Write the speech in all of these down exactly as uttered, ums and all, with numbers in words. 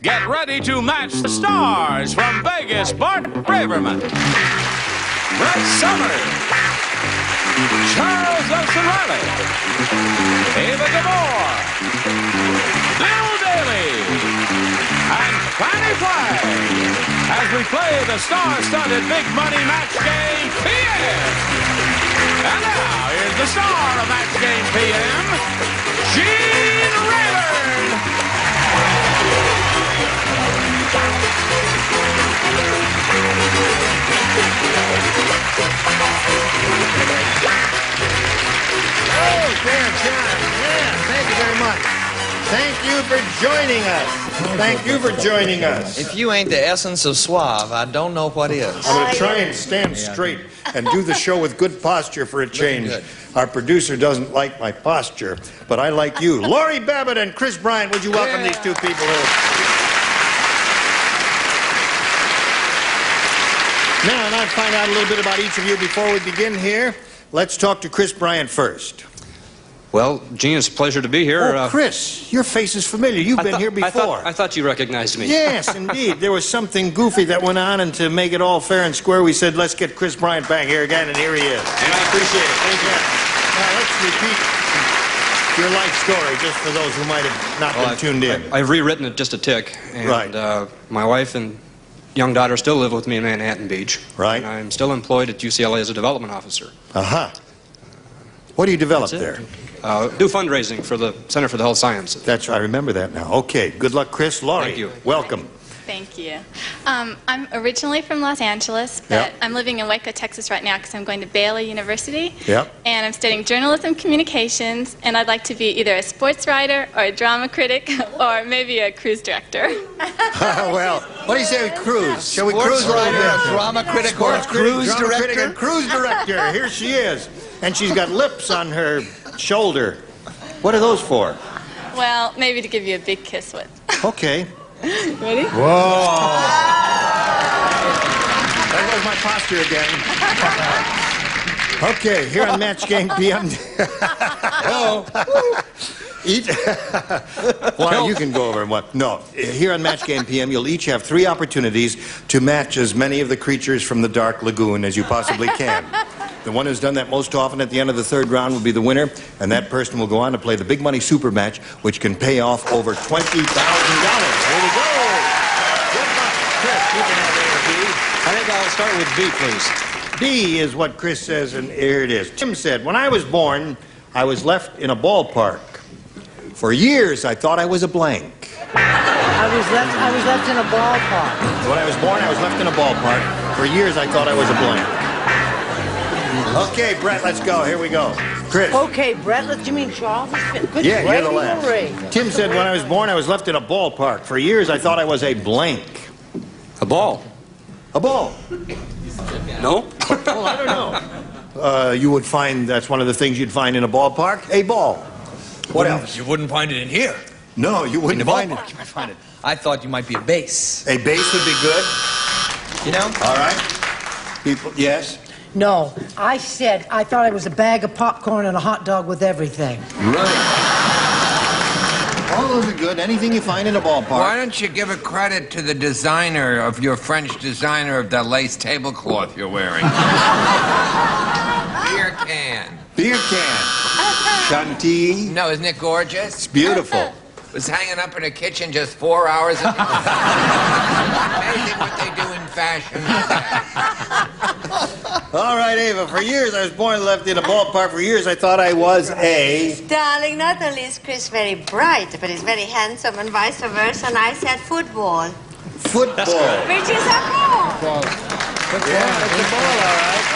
Get ready to match the stars from Vegas. Bart Braverman, Brett Summers, Charles Nelson Riley, Ava Gabor, Bill Daly, and Fannie Flagg as we play the star-studded big money match game P M. And now, here's the star of Match Game P M, Gene Rayburn. Oh, Graham, John. Yeah, thank you very much. Thank you for joining us. Thank you for joining us. If you ain't the essence of suave, I don't know what is. I'm going to try and stand straight and do the show with good posture for a change. Our producer doesn't like my posture, but I like you. Laurie Babbitt and Chris Bryant, would you welcome yeah. these two people here? Now, and I'll find out a little bit about each of you before we begin here. Let's talk to Chris Bryant first. Well, Gene, it's a pleasure to be here. Oh, uh, Chris, your face is familiar. You've I been thought, here before. I thought, I thought you recognized me. Yes, indeed. There was something goofy that went on, and to make it all fair and square, we said, let's get Chris Bryant back here again, and here he is. And I appreciate it. Thank you. Now, let's repeat your life story, just for those who might have not well, been I've, tuned in. I, I've rewritten it just a tick. And, right. Uh, my wife and young daughter still live with me in Manhattan Beach. Right. And I'm still employed at U C L A as a development officer. Uh-huh. What do you develop there? Uh, do fundraising for the Center for the Health Sciences. That's right. I remember that now. Okay. Good luck, Chris. Laurie. Thank you. Welcome. Thank you. Um, I'm originally from Los Angeles, but yep. I'm living in Waco, Texas right now because I'm going to Baylor University. Yep. And I'm studying journalism communications, and I'd like to be either a sports writer or a drama critic or maybe a cruise director. Well, what do you say we cruise? Shall we Sports cruise a little writer, bit? a drama critic, or a cruise drama director? critic and cruise director. Here she is. And she's got lips on her shoulder. What are those for? Well, maybe to give you a big kiss with. Okay. Ready? Whoa. There goes my posture again. Okay, here on Match Game P M. Hello. Each. Well, you can go over and what? No. Here on Match Game P M, you'll each have three opportunities to match as many of the creatures from the Dark Lagoon as you possibly can. The one who's done that most often at the end of the third round will be the winner, and that person will go on to play the Big Money Super Match, which can pay off over twenty thousand dollars. Here we go. Good luck. Chris, you can have A or B. I think I'll start with B, please. B is what Chris says, and here it is. Tim said, when I was born, I was left in a ballpark. For years, I thought I was a blank. I was left, I was left in a ballpark. When I was born, I was left in a ballpark. For years, I thought I was a blank. Okay, Brett, let's go. Here we go. Chris. Okay, Brett, let you mean Charles? Good Yeah, you're the Gregory. last. Tim said, when I was born, I was left in a ballpark. For years, I thought I was a blank. A ball. A ball. No? Well, I don't know. Uh, you would find, that's one of the things you'd find in a ballpark, a ball. What else? You wouldn't find it in here. No, you wouldn't find it. You might find it. I thought you might be a base. A base would be good. You know? All right. People, yes? No, I said I thought I was a bag of popcorn and a hot dog with everything. Right. All those are good. Anything you find in a ballpark. Why don't you give a credit to the designer of your French designer of that lace tablecloth you're wearing? Beer can. Beer can. Chantilly. No, isn't it gorgeous? It's beautiful. Was hanging up in a kitchen just four hours a day. Amazing what they do in fashion today. All right, Ava, for years I was born and left in a ballpark. For years I thought I was a... Darling, not only is Chris very bright, but he's very handsome and vice versa, and I said football. Football. Which is a ball. Football. Yeah, it's a ball, all right.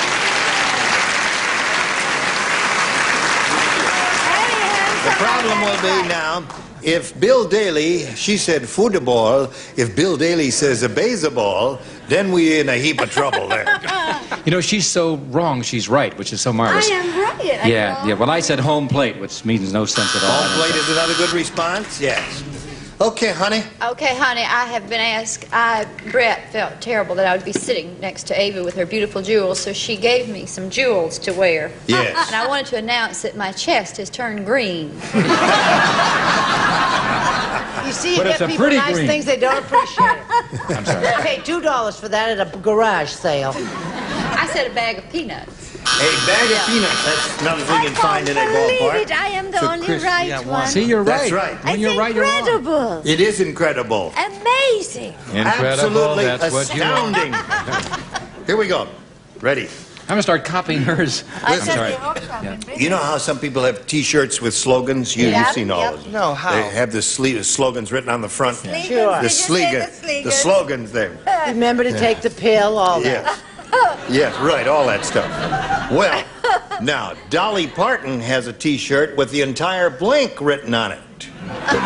The problem will be now, if Bill Daly, she said football, if Bill Daly says a baseball, then we're in a heap of trouble there. You know, she's so wrong, she's right, which is so marvelous. I am right. Yeah, yeah. Well, I said home plate, which means no sense at all. Home plate is another good response? Yes. Okay, honey. Okay, honey, I have been asked. I, Brett felt terrible that I would be sitting next to Ava with her beautiful jewels, so she gave me some jewels to wear. Yes. And I wanted to announce that my chest has turned green. You see, you But it's get a people pretty nice green. things, they don't appreciate it. I'm sorry. I paid two dollars for that at a garage sale. I said a bag of peanuts. A bag of peanuts. That's another thing you'd find in a ballpark. Believe it, I am the So, only Chris, right yeah, one. See, you're That's right. right. When It's you're right, you're wrong. incredible. It is incredible. Amazing. Absolutely That's what you want. astounding. Here we go. Ready? I'm going to start copying hers. I I'm said sorry. the Hawks are in Britain. You know how some people have T-shirts with slogans? You, Yeah, You've seen all yep. of them. No, how? They have the sle- slogans written on the front. Slegans, Sure. did The you say slogan, the the Slegans? slogans there. Remember to take the pill, all that. Yes. Yes, right, all that stuff. Well, now, Dolly Parton has a T-shirt with the entire Blink written on it. Everybody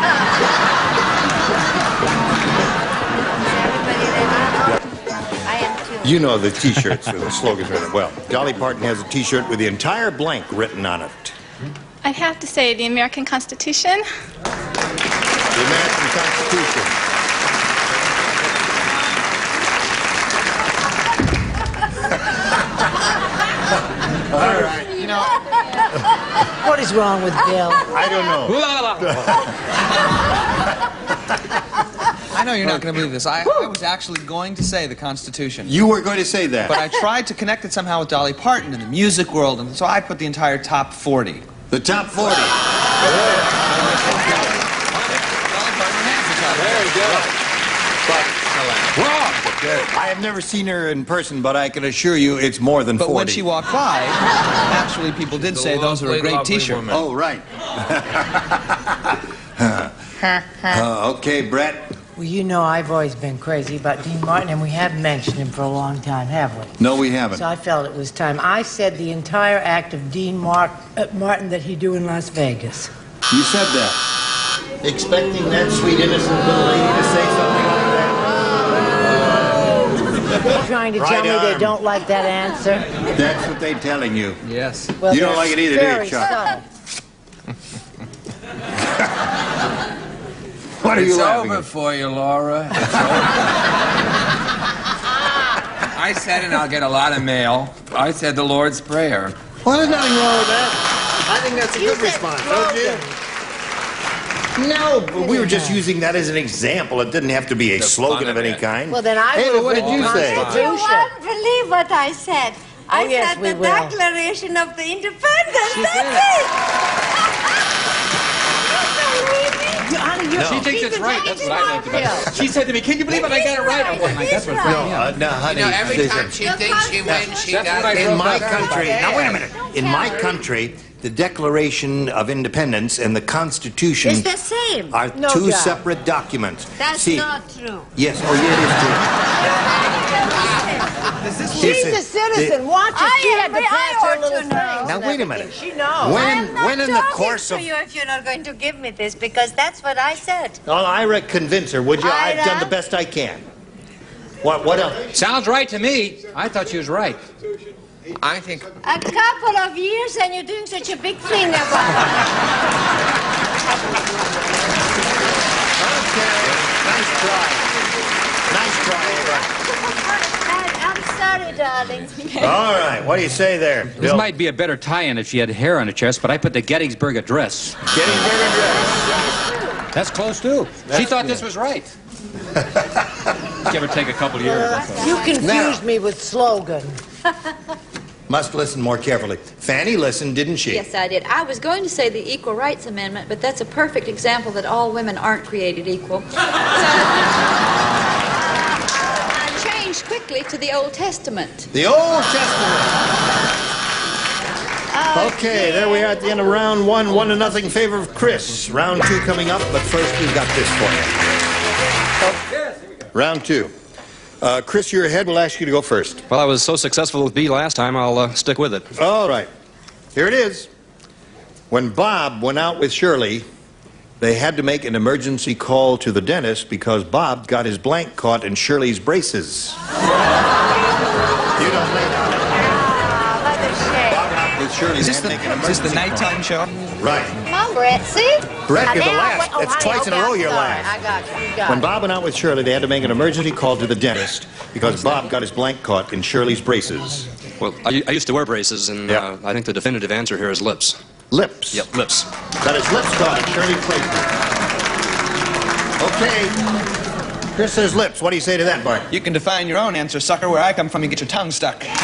there. I am too. You know the T-shirts with the slogans written. Well, Dolly Parton has a T-shirt with the entire Blank written on it. I'd have to say the American Constitution. The American Constitution. All right. You know, What is wrong with Bill? I don't know. I know you're not going to believe this. I, I was actually going to say the Constitution. You were going to say that. But I tried to connect it somehow with Dolly Parton in the music world, and so I put the entire top forty. The top forty. Very good. Wrong. I have never seen her in person, but I can assure you it's more than But forty. when she walked by, actually people did say those are a great T-shirt. Oh, right. uh, okay, Brett. Well, you know I've always been crazy about Dean Martin, and we haven't mentioned him for a long time, have we? No, we haven't. So I felt it was time. I said the entire act of Dean Mar- uh, Martin that he do in Las Vegas. You said that. Expecting that sweet, innocent little lady to say something like that? They're trying to Right tell me they arm. don't like that answer. That's what they're telling you. Yes. Well, You don't they're like it either, do you, very Chuck? subtle. What are you It's laughing over at? for you, Laura. It's over. I said, and I'll get a lot of mail. I said the Lord's Prayer. Well, there's nothing wrong with that. I think that's a You good said response, don't you? No, but we were just using that as an example. It didn't have to be a The slogan fun of of any it. kind. Well, then I Ava, would what have did you say? You won't believe what I said. I Oh, yes, said we the will. Declaration of the Independence. She That's did. it. You, honey, you're No. She thinks it's right. That's what I liked about it. She said to me, can you believe it? I got it right. I'm going like, that's what's It is right. No, uh, no, honey. You know, every listen. time she thinks she wins, she That's what I does. In wrote my down. country, now wait a minute. In my tell her. country, the Declaration of Independence and the Constitution It's the same. are No two doubt. separate documents. That's See, not true. yes, oh yeah, Is this it She's is a true. citizen. Watch it. I She am, had to but I pass her ought little to things. know. and Now, wait a everything. minute. She knows. When- I am not when in the talking course to of- you if you're not going to give me this, because that's what I said. Oh, Ira, convince her, would you? I've Ira? done the best I can. What? What else? Sounds right to me. I thought she was right. I think A couple of years and you're doing such a big thing about it. Nice try. Nice try, I'm sorry, darling. Ava. All right, what do you say there, This Bill? might be a better tie-in if she had hair on her chest, but I put the Gettysburg Address. Getting better dressed. That's close, too. She thought this was right. Give or take a couple of years. You confused Now. me with slogan. Must listen more carefully. Fanny listened, didn't she? Yes, I did. I was going to say the Equal Rights Amendment, but that's a perfect example that all women aren't created equal. So I changed quickly to the Old Testament. The Old Testament. Okay, there we are at the end of round one. One to nothing favor of Chris. Round two coming up, but first we've got this for you. Round two. Uh, Chris, you're ahead. We'll ask you to go first. Well, I was so successful with B last time, I'll uh, stick with it. All right. Here it is. When Bob went out with Shirley, they had to make an emergency call to the dentist because Bob got his blank caught in Shirley's braces. You don't think What a shame. Bob went out with Shirley. Is they this had the, to make an is this the emergency nighttime show? call. Right. Come on, Brett, see? Brett, Now you're the now, last. wait- oh, It's honey, twice in a okay, row I'm you're sorry. last. I got you. You got When it. Bob went out with Shirley, they had to make an emergency call to the dentist because Bob got his blank caught in Shirley's braces. Well, I, I used to wear braces, and Yeah. uh, I think the definitive answer here is lips. Lips. Yep, lips. Got his lips caught in Shirley's braces. Okay. Chris says lips. What do you say to that, Bart? You can define your own answer, sucker. Where I come from, you get your tongue stuck. Look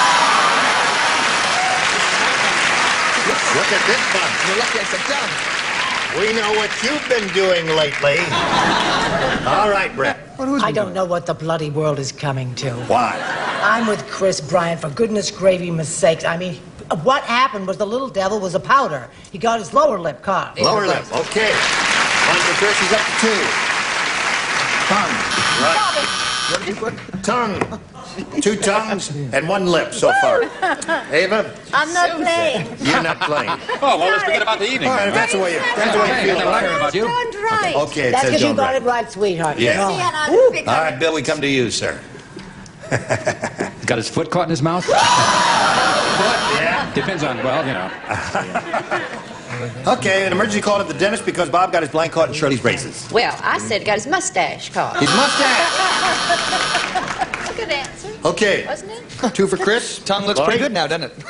at this one. You're lucky I said tongue. We know what you've been doing lately. All right, Brett. I don't know what the bloody world is coming to. Why? I'm with Chris Bryant, for goodness gravy sakes. I mean, what happened was the little devil was a powder. He got his lower lip caught. Lower lip. Okay. One for Chris. He's up to two. Tongue. Right. What did you put? Tongue. Two tongues and one lip so far. Ava? I'm not playing. You're not playing. Oh, well, let's forget about the evening. All right, if that's the way you, that's the way you feel I about care it. about you. Don't right. Okay, it That's says because you don't got write. it right, sweetheart. Yeah. Oh. See, and I'll pick All on right, Bill, we come to you, sir. Got his foot caught in his mouth? Yeah. Depends on, well, you know. Okay, an emergency call at the dentist because Bob got his blank caught in Shirley's braces. Well, I said he got his mustache caught. His mustache. That's a good answer, Okay. wasn't it? Two for Chris. Tongue looks Laurie? pretty good now, doesn't it?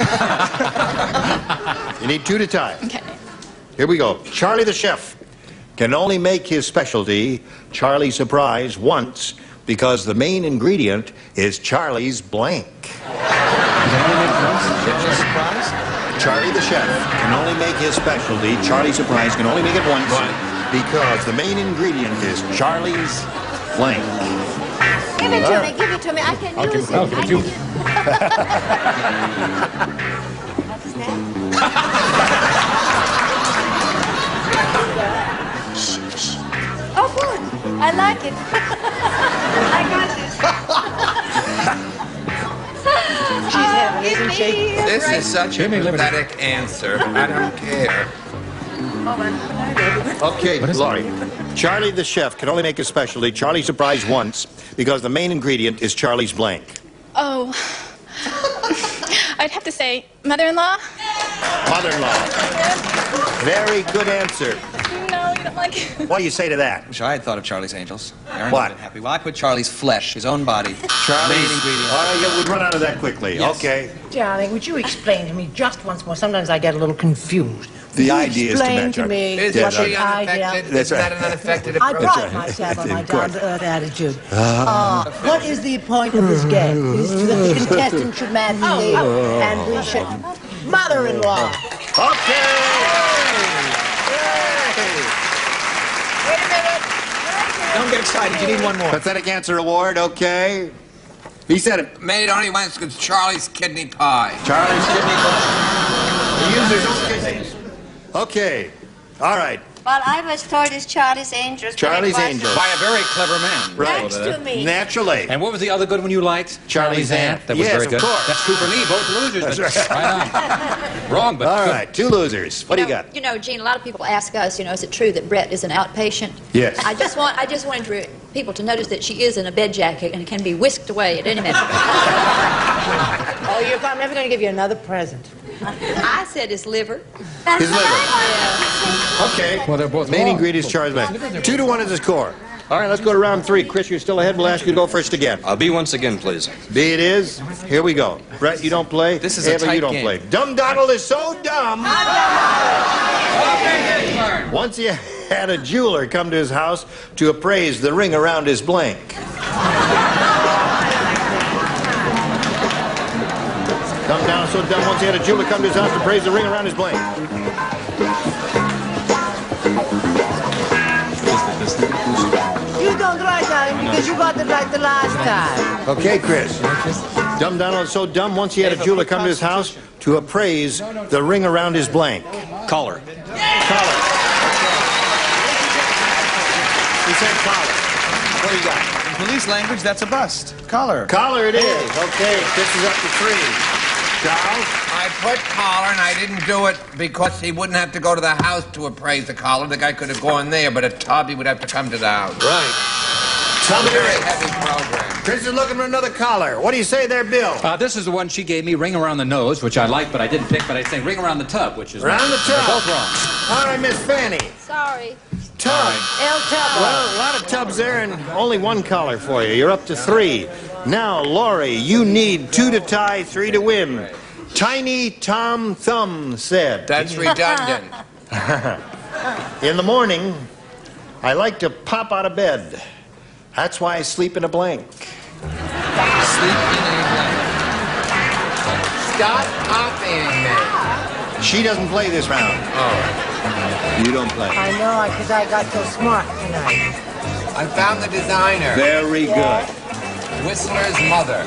You need two to tie. Okay. Here we go. Charlie the chef can only make his specialty, Charlie Surprise, once because the main ingredient is Charlie's blank. Surprise? Charlie the chef can only make his specialty, Charlie Surprise, can only make it once because the main ingredient is Charlie's blank. Give it to me, give it to me. I can use it. I'll give it to you. What's that? Oh, good. I like it. I got this. She's having, isn't she? This is such a Give me liberty. pathetic answer. I don't care. Okay, Laurie. Charlie the chef can only make his specialty, Charlie Surprise, once because the main ingredient is Charlie's blank. Oh. I'd have to say mother-in-law. Mother-in-law. Very good answer. No, you don't like it. What do you say to that? Wish I had thought of Charlie's Angels. Aaron What? would have been happy. Well, I put Charlie's flesh, his own body. Charlie's Main ingredient. All right, yeah, we'll run out of that quickly. Yes. Okay. Darling, would you explain to me just once more? Sometimes I get a little confused. The Would you idea is to explain match to our- me Isn't Yeah, what she the idea... unaffected? That's Isn't right. that an unaffected I approach? pride right. myself on my Of course. down-to-earth attitude. Uh, what is the point of this game? Is that the contestant should match me, and we should... Mother-in-law. Okay. Wait a minute. Don't get excited. You need one more. Pathetic answer award, okay. He said it. Made only once because Charlie's kidney pie. Charlie's kidney pie. He used his own kidneys. Okay. All right. Well, I was told it's Charlie's Angels. but it Charlie's wasn't. Angels. By a very clever man. Right. Next to me. Naturally. And what was the other good one you liked? Charlie's Aunt. That was Yes, very of good. course. That's true for me. Both losers. That's but right. right on. Wrong, but All good. right. Two losers. What do you know, got? You know, Gene, a lot of people ask us, you know, is it true that Brett is an outpatient? Yes. I just want, I just wanted to, people to notice that she is in a bed jacket and can be whisked away at any minute. Oh, you're, I'm never going to give you another present. I said his liver. His liver. Yeah. Okay. Well, they're both Main wrong. ingredients, Charlie's blank. Two to one is the score. All right, let's go to round three. Chris, you're still ahead. We'll ask you to go first again. I'll be once again, please. B it is. Here we go. Brett, you don't play. This is a Ava, tight you don't game. play. Dumb Donald is so dumb. Once he had a jeweler come to his house to appraise the ring around his blank. Dumb Donald so dumb. Once he had a jeweler come to his house to appraise the ring around his blank. You don't right, darling, because you got it right the last time. Okay, Chris. Dumb Donald is so dumb. Once he had a jeweler come to his house to appraise the ring around his blank. Collar. Collar. He said collar. What do you got? In police language, that's a bust. Collar. Collar it is. Okay, Chris is up to three. Charles? I put collar, and I didn't do it because he wouldn't have to go to the house to appraise the collar. The guy could have gone there, but a tub, he would have to come to the house. Right. It's a Tell me very your- heavy program. Chris is looking for another collar. What do you say there, Bill? Uh, this is the one she gave me, ring around the nose, which I like, but I didn't pick. But I'd say ring around the tub, which is Around the They're tub. both wrong. All right, Miss Fanny. Sorry. Tub. El Tubbo. Well, a lot of tubs there and only one collar for you. You're up to three. Now, Laurie, you need two to tie, three to win. Tiny Tom Thumb said. That's redundant. In the morning, I like to pop out of bed. That's why I sleep in a blank. Sleep in a blanket. Stop copying me. She doesn't play this round. Oh. You don't play. I know, because I got so smart tonight. I found the designer. Very good. Whistler's mother.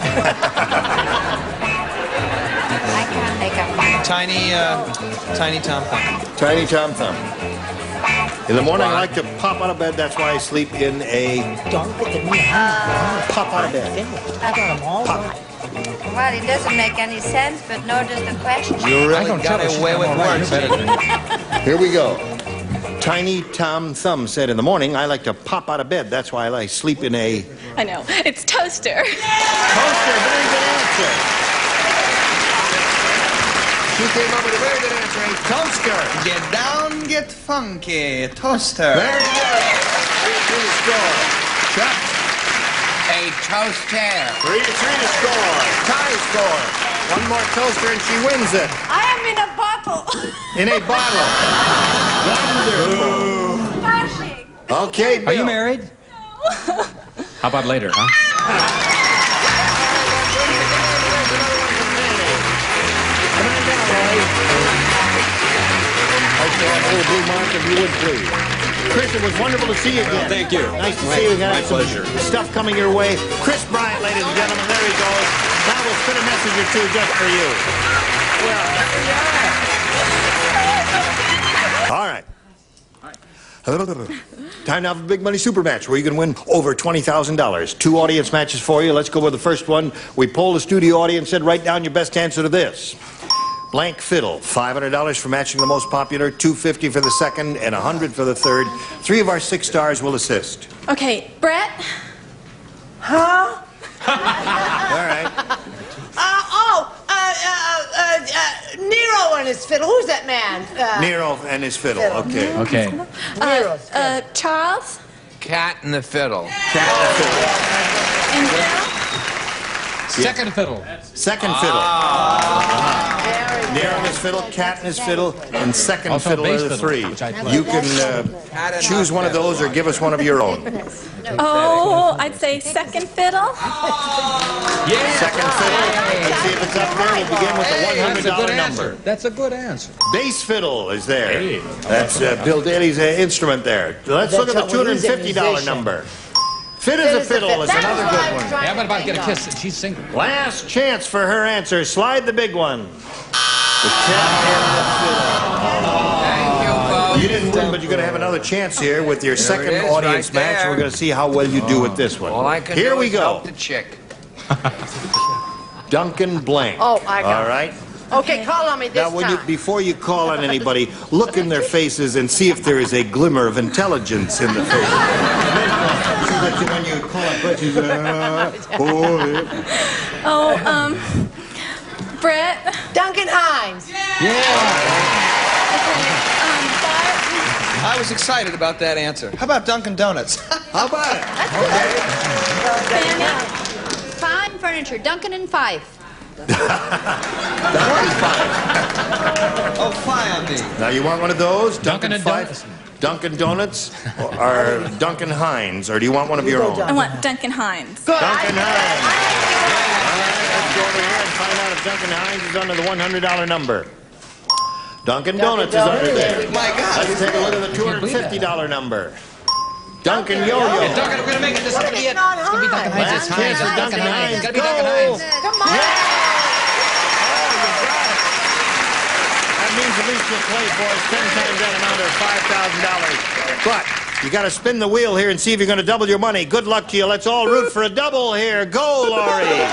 I can't make up my Tiny, uh, Tiny Tom Thumb. Tiny Tom Thumb. In the morning, I like to pop out of bed. That's why I sleep in a... Don't look at me. Uh, Pop out of bed. I got them all right. Well, it doesn't make any sense, but nor does the question. You really don't got tell her away she's with all right. words. Better than me. Here we go. Tiny Tom Thumb said, in the morning, I like to pop out of bed. That's why I sleep in a... I know. It's toaster. Toaster. Very good answer. She came up with a very good answer. A toaster. Get down, get funky. Toaster. Very good. Three to the score. Chuck. A toaster. Three to three to score. Tie score. One more toaster and she wins it. I am in a bottle. In a bottle. Wonderful. Flashing. Okay, Bill. Are you married? How about later, huh? Okay, a little blue mark if you would, please. Chris, it was wonderful to see you again. Thank you. Nice to see you. We got My some pleasure. stuff coming your way. Chris Bryant, ladies and gentlemen, there he goes. Now we'll spin a message or two just for you. All right. Time now for the Big Money Super Match, where you can win over twenty thousand dollars. Two audience matches for you. Let's go with the first one. We polled the studio audience, said write down your best answer to this. Blank fiddle, five hundred dollars for matching the most popular, two hundred fifty dollars for the second, and one hundred dollars for the third. Three of our six stars will assist. Okay, Brett. Huh? All right. Uh, oh, uh, uh, uh, uh, Nero and his fiddle. Who's that man? Uh, Nero and his fiddle. Fiddle. Okay. Okay. Nero's fiddle. Uh, Charles. Cat and the fiddle. Cat and the fiddle. And Bill. Second fiddle. Second fiddle. Very Nero and his fiddle, cat and his fiddle, and second Also fiddle bass are the fiddle, three. which I play. You can uh, choose one of those or give us one of your own. Oh, I'd say second fiddle. Yeah. Second fiddle. Let's see if it's up there. We'll begin with the one hundred That's a good dollar answer. number. That's a good answer. Bass fiddle is there. Hey. That's uh, Bill Daly's uh, instrument there. Let's look at the That's two what hundred fifty dollar he's a musician. number. Fit as a fiddle is That another was what I good was one. trying Yeah, to but about to think get a of. kiss. She's single. Last chance for her answer. Slide the big one. The cat and the fiddle. Thank you, folks. You didn't win, but you're going to have another chance here with your second it is, audience right match. there. We're going to see how well you do with this one. All I can Here do we is go. help the chick. Duncan Blank. Oh, I got All it. right. Okay, call on me this Now, when you, time. before you call on anybody, look in their faces and see if there is a glimmer of intelligence in the face. See that you- when you call on questions, uh, oh, yeah. Oh, um, Brett. Duncan Hines. Um, Bart. I was excited about that answer. How about Dunkin' Donuts? How about it? Fanny. Fine furniture, Duncan and Fife. Oh, fie on me. Now, you want one of those? Dunkin' and Five- Donuts. Dunkin' Donuts or Duncan Hines, or do you want one of your own? I want Duncan Hines. Good. Duncan I- Hines. All right, let's go over here and find out if Duncan Hines is under the one hundred dollar number. Dunkin' Donuts is under there. My God. Let's take a look at the two hundred fifty dollar number. Duncan Yo-Yo. Yeah, Duncan, we're gonna make it. This is gonna be it. It's Not gonna be Duncan Hines. It's Last chance Hines. for Duncan Duncan Hines. Hines. It's gotta be Duncan Go. Hines. Come on. That means at least you'll play for us ten times that amount or five thousand dollars. But you got to spin the wheel here and see if you're going to double your money. Good luck to you. Let's all root for a double here. Go, Laurie.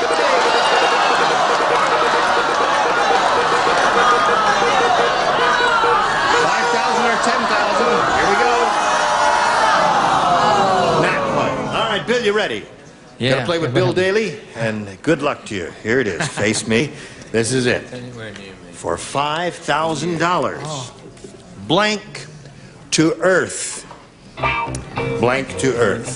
five thousand or ten thousand. Here we go. Not quite. All right, Bill, you ready? Yeah. Gonna play with Bill Daly, and good luck to you. Here it is. Face me. This is it. For five thousand dollars. Blank to earth. Blank to earth.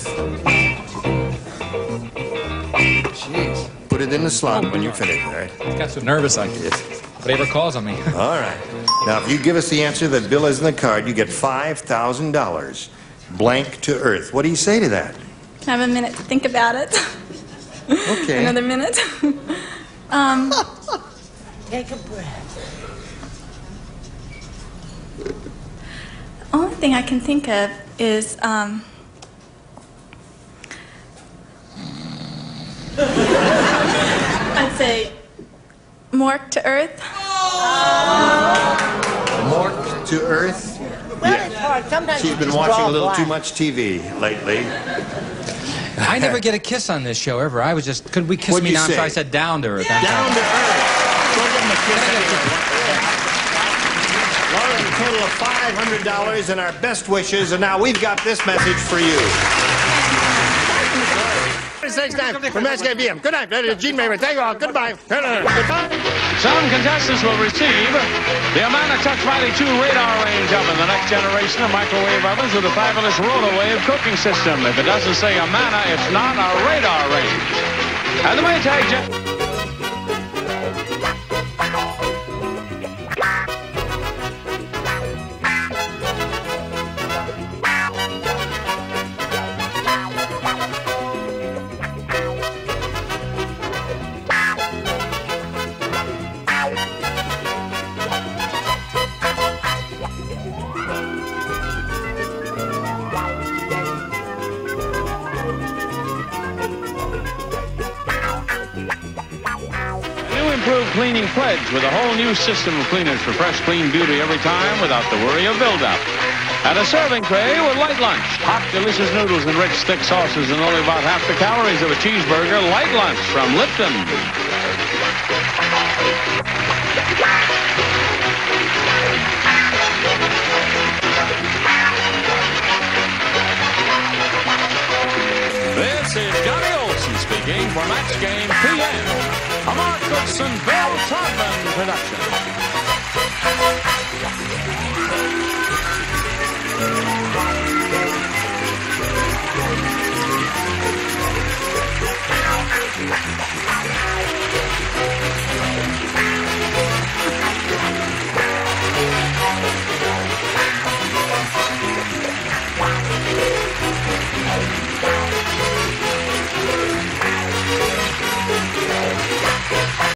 Jeez. Put it in the slot when you're finished, all right? I got so nervous I whatever calls on me. All right. Now, if you give us the answer that Bill has in the card, you get five thousand dollars. blank to earth. What do you say to that? Can I have a minute to think about it? Okay. Another minute? um, Take a breath. the only thing I can think of is, um, I'd say mork to earth. Mork to earth? Well, it's hard. Sometimes She's you been just watching draw a little too blank. much T V lately. I never get a kiss on this show ever. I was just, could we kiss What'd me you now? say? So I said down to earth. Down to earth. Go give him a kiss anyway. Laura, a total of five hundred dollars and our best wishes, and now we've got this message for you. Next time from Match Game P M. Good night, Gene Maver. Thank you all. Goodbye. Some contestants will receive the Amana Touch Mighty two radar range oven, the next generation of microwave ovens with a fabulous RotaWave cooking system. If it doesn't say Amana, it's not a radar range. And the Maytag Jet... Improved cleaning pledge with a whole new system of cleaners for fresh, clean beauty every time without the worry of buildup. And a serving tray with light lunch. Hot, delicious noodles and rich, thick sauces and only about half the calories of a cheeseburger. Light lunch from Lipton. This is Johnny Olson speaking for Match Game P M. A Mark Goodson, Bill Trotman production.